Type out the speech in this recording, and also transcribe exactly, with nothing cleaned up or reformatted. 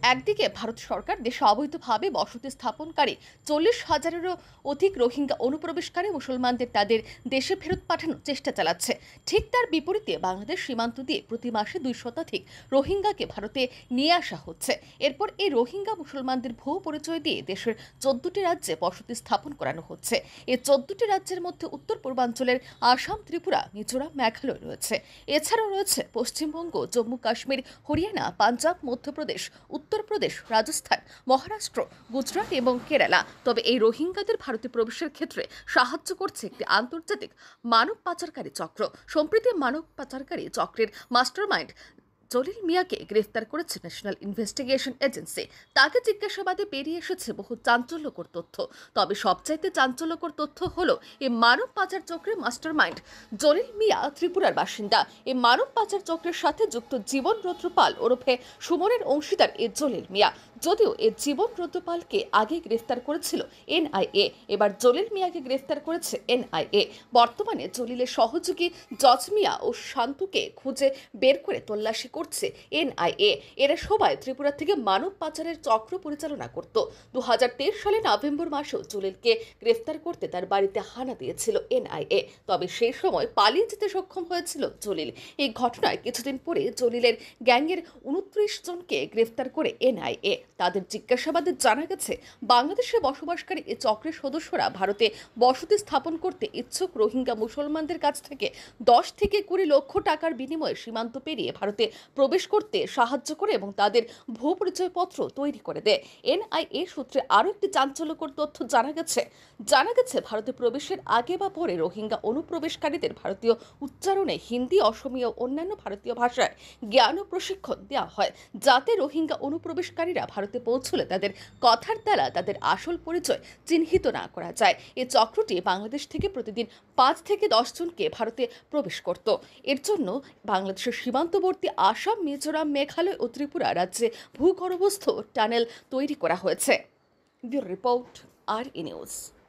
একদিকে ভারত সরকার দেশে অবৈধভাবে বসতি স্থাপনকারী চল্লিশ হাজারেরও অধিক রোহিঙ্গা অনুপ্রবেশকারী মুসলমানদের তাদের দেশে ফেরত পাঠানোর চেষ্টা চালাচ্ছে। ঠিক তার বিপরীতে বাংলাদেশ সীমান্ত দিয়ে প্রতি মাসে দুই শতাধিক রোহিঙ্গাকে ভারতে নিয়ে আসা হচ্ছে। এরপর এই রোহিঙ্গা মুসলমানদের ভুয়ো পরিচয় দিয়ে দেশের চোদ্দটি রাজ্যে বসতি স্থাপন করানো হচ্ছে। এই চোদ্দটি রাজ্যের মধ্যে উত্তর পূর্বাঞ্চলের আসাম, ত্রিপুরা, মিজোরাম, মেঘালয় রয়েছে। এছাড়াও রয়েছে পশ্চিমবঙ্গ, জম্মু কাশ্মীর, হরিয়ানা, পাঞ্জাব, মধ্যপ্রদেশ, উত্তরপ্রদেশ, রাজস্থান, মহারাষ্ট্র, গুজরাট এবং কেরালা। তবে এই রোহিঙ্গাদের ভারতে প্রবেশের ক্ষেত্রে সাহায্য করছে একটি আন্তর্জাতিক মানব পাচারকারী চক্র। সম্প্রতি মানব পাচারকারী চক্রের মাস্টারমাইন্ড জলিল মিয়াকে গ্রেফতার করেছে ন্যাশনাল ইনভেস্টিগেশন এজেন্সি। তাকে জিজ্ঞাসাবাদে বেরিয়ে এসেছে বহু চাঞ্চল্যকর তথ্য। তবে সবচাইতে চাঞ্চল্যকর তথ্য হলো এই মানব পাচার চক্রের মাস্টারমাইন্ড জলিল মিয়া ত্রিপুরার বাসিন্দা। এই মানব পাচার চক্রের সাথে যুক্ত জীবন রুদ্রপাল ওরফে সুমনের অংশীদার এ জলিল মিয়া। যদিও এ জীবন রুদ্রপালকে আগে গ্রেফতার করেছিল এনআইএ, এবার জলিল মিয়াকে গ্রেফতার করেছে এনআইএ। বর্তমানে জলিলের সহযোগী জজ মিয়া ও শান্তুকে খুঁজে বের করে তল্লাশি করছে এনআইএ। এরা সবাই ত্রিপুরা থেকে মানব পাচারের চক্র পরিচালনা করত। দু হাজার তেইশ সালে নভেম্বর মাসেও জলিলকে গ্রেফতার করতে তার বাড়িতে হানা দিয়েছিল এনআইএ। তবে সেই সময় পালিয়ে যেতে সক্ষম হয়েছিল জলিল। এই ঘটনায় কিছুদিন পরে জলিলের গ্যাংয়ের উনত্রিশ জনকে গ্রেফতার করে এনআইএ। তাদের জিজ্ঞাসাবাদে জানা গেছে বাংলাদেশে বসবাসকারী এই চক্রের সদস্যরা ভারতে বসতি স্থাপন করতে ইচ্ছুক রোহিঙ্গা মুসলমানদের কাছ থেকে দশ থেকে কুড়ি লক্ষ টাকার বিনিময়ে সীমান্ত পেরিয়ে ভারতে প্রবেশ করতে সাহায্য করে এবং তাদের ভুয়ো পরিচয়পত্র তৈরি করে দেয়। এনআইএ সূত্রে আরও একটি চাঞ্চল্যকর তথ্য জানা গেছে জানা গেছে ভারতে প্রবেশের আগে বা পরে রোহিঙ্গা অনুপ্রবেশকারীদের ভারতীয় উচ্চারণে হিন্দি, অসমীয়া ও অন্যান্য ভারতীয় ভাষায় জ্ঞান ও প্রশিক্ষণ দেওয়া হয়, যাতে রোহিঙ্গা অনুপ্রবেশকারীরা ভারতে পৌঁছলে তাদের কথার দ্বারা তাদের আসল পরিচয় চিহ্নিত না করা যায়। এই চক্রটি বাংলাদেশ থেকে প্রতিদিন পাঁচ থেকে দশ জনকে ভারতে প্রবেশ করত। এর জন্য বাংলাদেশের সীমান্তবর্তী আসাম, মিজোরাম, মেঘালয় ও ত্রিপুরা রাজ্যে ভূগর্ভস্থ টানেল তৈরি করা হয়েছে। ব্যুরো রিপোর্ট, আর ই নিউজ।